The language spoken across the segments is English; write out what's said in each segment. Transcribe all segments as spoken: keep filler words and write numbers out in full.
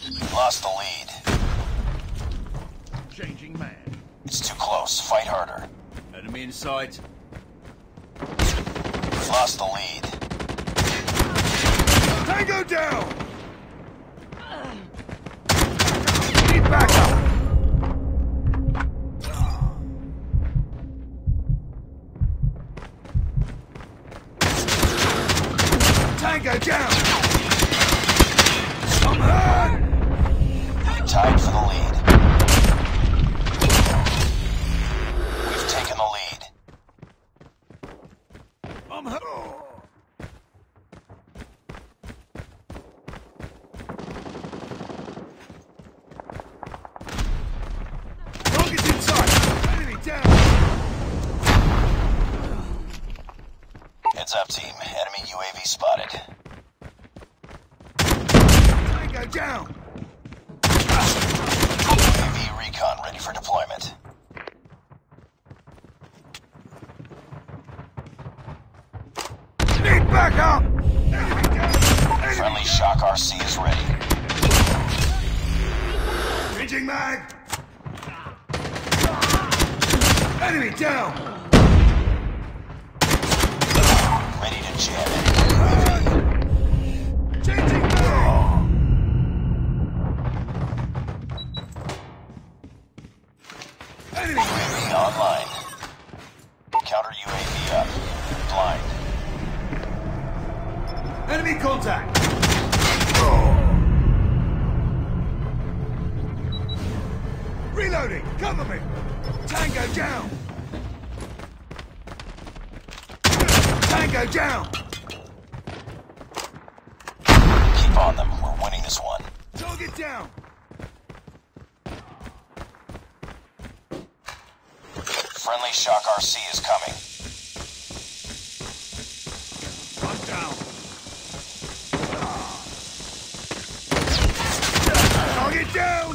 Lost the lead. Changing man. It's too close. Fight harder. Enemy in sight. Lost the lead. Tango down! Need backup! Tango down! I'm hurt! You're tied for the lead. We've taken the lead. I'm hurt! Target's inside! Enemy down! Heads up, team. Enemy U A V spotted. Tango down! U A V recon ready for deployment. Need backup! Enemy down! Enemy Friendly down! Shock R C is ready. Changing mag! Enemy down! Ready to jam enemy U A V. Changing mag! Enemy! U A V online. Counter U A V up. Blind. Enemy contact! Reloading! Cover me! Tango down! Tango down! Keep on them. We're winning this one. Target down! Friendly Shock R C is coming. I'm down! Target down!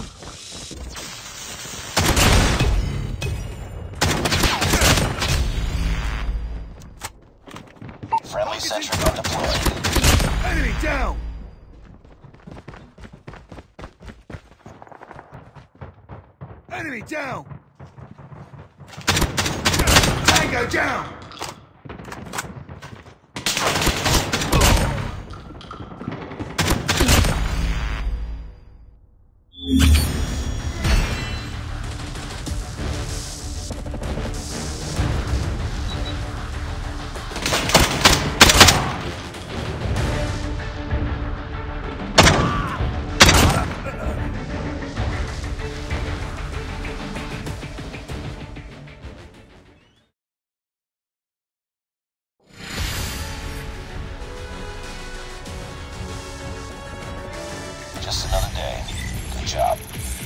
Friendly sentry gun deployed. Enemy down! Enemy down! Tango down! Just another day. Good job.